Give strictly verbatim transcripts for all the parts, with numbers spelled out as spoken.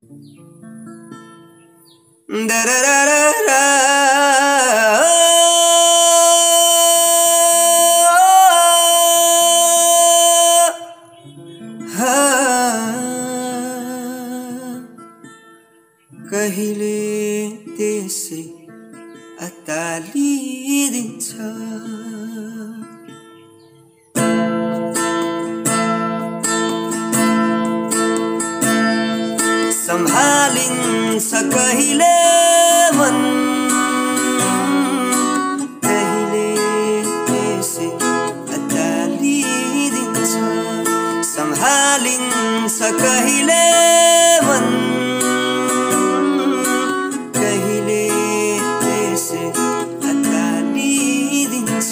कहिले त्यसै अत्तालिदिन्छ सम्हालिन्छ कहिले मन कहिले त्यसै अत्तालिदिन्छ सम्हालिन्छ कहिले मन कहिले त्यसै अत्तालिदिन्छ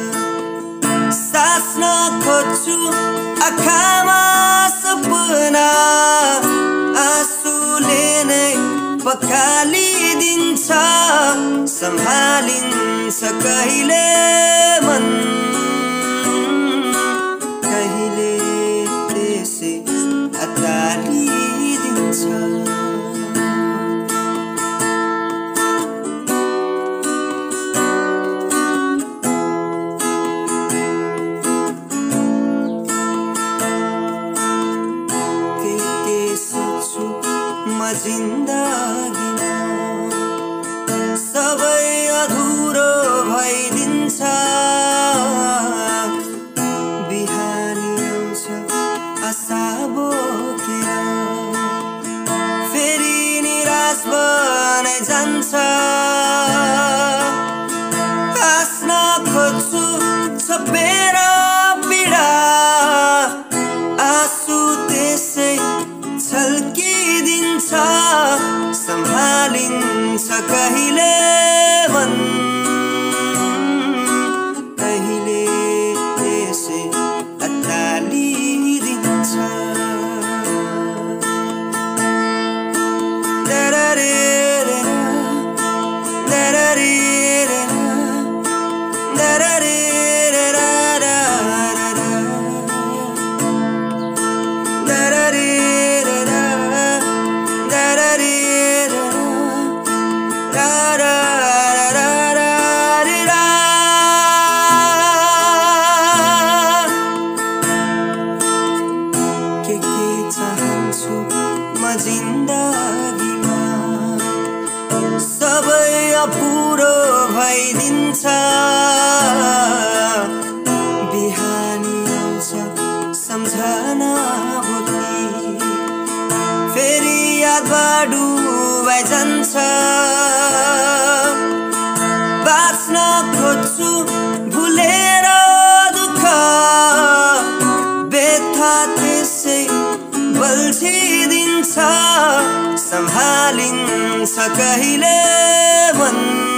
सास्न खोज्छु आँखामा सपना आँसुले नै पखालिदिन्छ सम्हालिन्छ कहिले मन कहिले त्यसै अत्तालिदिन्छ जिन्दगीमा सबै अधुरो भइदिन्छ बिहानी आउँछ आशा बोकेर फेरि निराश बनै जान्छ हाँस्न खोज्छु छपेर पीडा आँसु त्यसै छल्किदिन्छ सम्हालिन्छ कहिले मन कहिले त्यसै अत्तालिदिन्छ जिन्दगीमा सबै अपुरो भइदिन्छ बिहानी आउँछ सम्झना भोलि फेरि यादमा डुबाइ जान्छ बाँच्न खोज्छु भुलेर दुःख व्यथा त्यसै बल्छिदिन्छ सम्हालिन्छ कहिले मन